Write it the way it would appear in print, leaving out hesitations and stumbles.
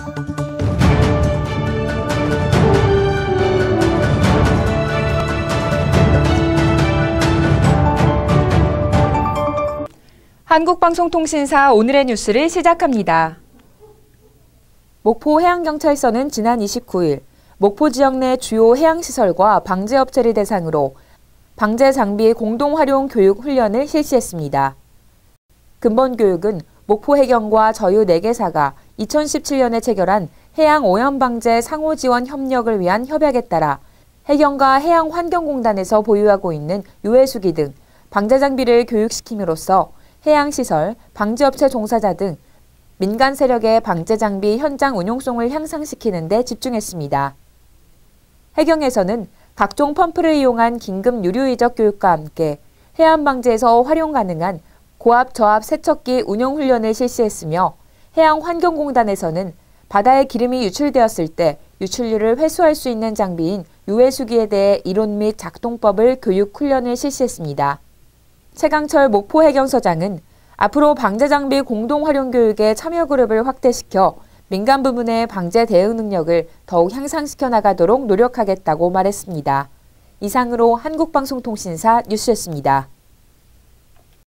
한국방송통신사 오늘의 뉴스를 시작합니다. 목포해양경찰서는 지난 29일 목포 지역 내 주요 해양시설과 방제업체를 대상으로 방제장비 공동활용 교육 훈련을 실시했습니다. 근본교육은 목포해경과 저유 4개사가 2017년에 체결한 해양오염방제 상호지원 협력을 위한 협약에 따라 해경과 해양환경공단에서 보유하고 있는 유해수기 등 방제장비를 교육시킴으로써 해양시설, 방제업체 종사자 등 민간 세력의 방제장비 현장 운용성을 향상시키는 데 집중했습니다. 해경에서는 각종 펌프를 이용한 긴급 유류 이적 교육과 함께 해안방제에서 활용 가능한 고압 저압 세척기 운용 훈련을 실시했으며 해양환경공단에서는 바다에 기름이 유출되었을 때 유출류를 회수할 수 있는 장비인 유해수기에 대해 이론 및 작동법을 교육 훈련을 실시했습니다. 최강철 목포해경서장은 앞으로 방제장비 공동활용 교육의 참여 그룹을 확대시켜 민간 부문의 방제 대응 능력을 더욱 향상시켜 나가도록 노력하겠다고 말했습니다. 이상으로 한국방송통신사 뉴스였습니다.